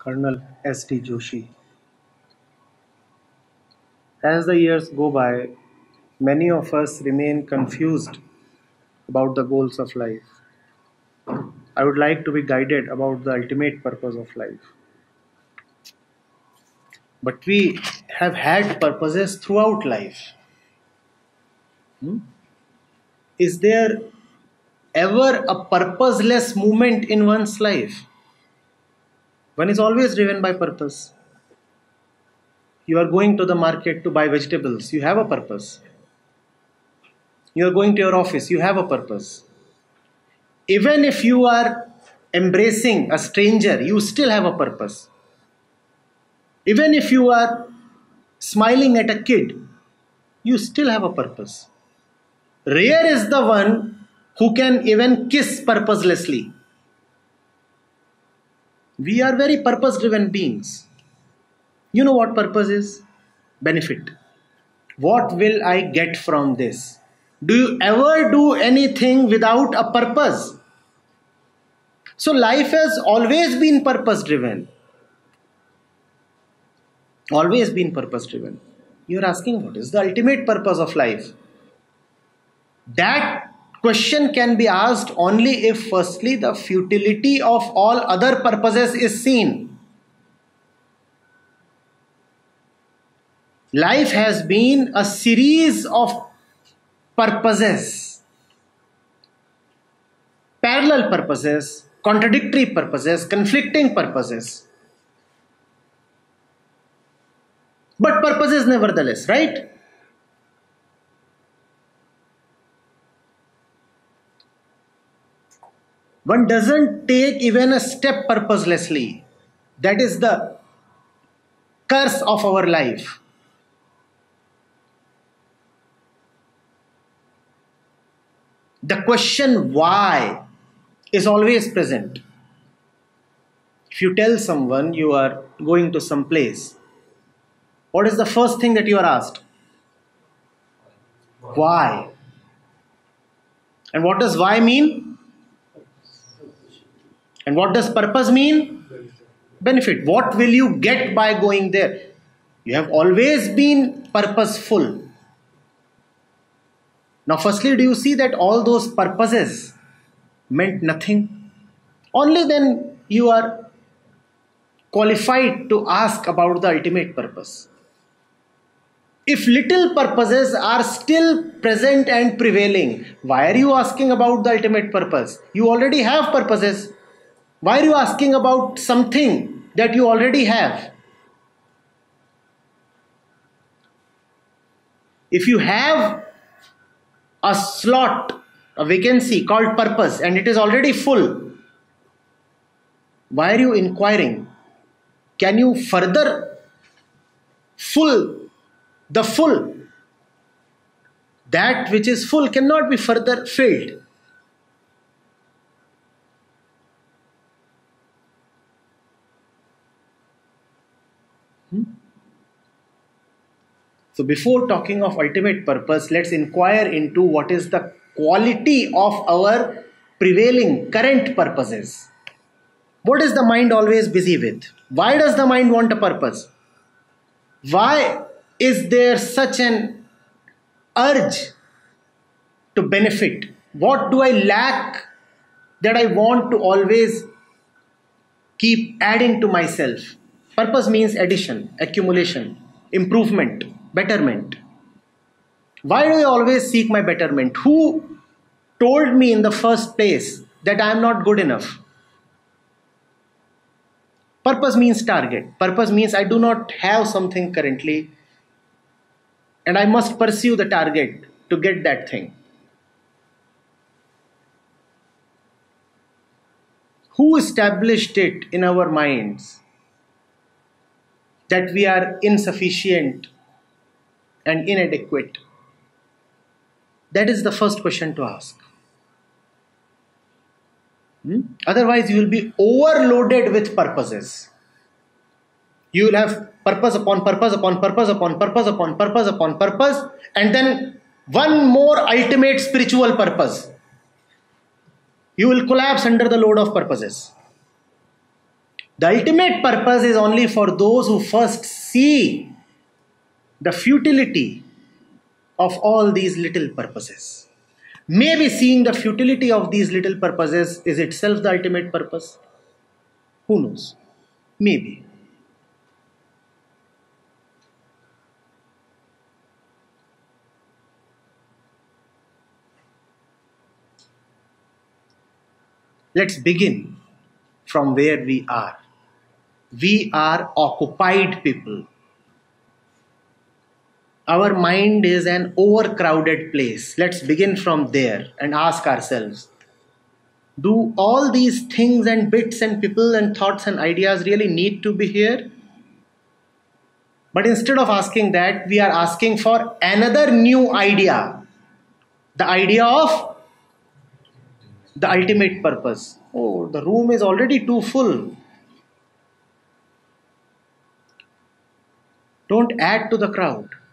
Colonel S.D. Joshi. As the years go by, many of us remain confused about the goals of life. I would like to be guided about the ultimate purpose of life. But we have had purposes throughout life. Is there ever a purposeless moment in one's life? One is always driven by purpose. You are going to the market to buy vegetables, you have a purpose. You are going to your office, you have a purpose. Even if you are embracing a stranger, you still have a purpose. Even if you are smiling at a kid, you still have a purpose. Rare is the one who can even kiss purposelessly. We are very purpose-driven beings. You know what purpose is? Benefit. What will I get from this? Do you ever do anything without a purpose? So life has always been purpose-driven. Always been purpose-driven. You are asking, what is the ultimate purpose of life? That question can be asked only if firstly the futility of all other purposes is seen. Life has been a series of purposes, parallel purposes, contradictory purposes, conflicting purposes. But purposes nevertheless, right? One doesn't take even a step purposelessly. That is the curse of our life. The question why is always present. If you tell someone you are going to some place, what is the first thing that you are asked? Why? And what does why mean? And what does purpose mean? Benefit. What will you get by going there? You have always been purposeful. Now firstly, do you see that all those purposes meant nothing? Only then you are qualified to ask about the ultimate purpose. If little purposes are still present and prevailing, why are you asking about the ultimate purpose? You already have purposes. Why are you asking about something that you already have? If you have a slot, a vacancy called purpose, and it is already full, why are you inquiring? Can you further fill the full? That which is full cannot be further filled. So before talking of ultimate purpose, let's inquire into what is the quality of our prevailing current purposes. What is the mind always busy with? Why does the mind want a purpose? Why is there such an urge to benefit? What do I lack that I want to always keep adding to myself? Purpose means addition, accumulation, improvement, betterment. Why do I always seek my betterment? Who told me in the first place that I am not good enough? Purpose means target. Purpose means I do not have something currently and I must pursue the target to get that thing. Who established it in our minds that we are insufficient and inadequate? That is the first question to ask. Otherwise, you will be overloaded with purposes. You will have purpose upon purpose upon purpose upon purpose upon purpose upon purpose, and then one more ultimate spiritual purpose. You will collapse under the load of purposes. The ultimate purpose is only for those who first see the futility of all these little purposes. Maybe seeing the futility of these little purposes is itself the ultimate purpose. Who knows? Maybe. Let's begin from where we are. We are occupied people. Our mind is an overcrowded place. Let's begin from there and ask ourselves, do all these things and bits and people and thoughts and ideas really need to be here? But instead of asking that, we are asking for another new idea. The idea of the ultimate purpose. Oh, the room is already too full. Don't add to the crowd.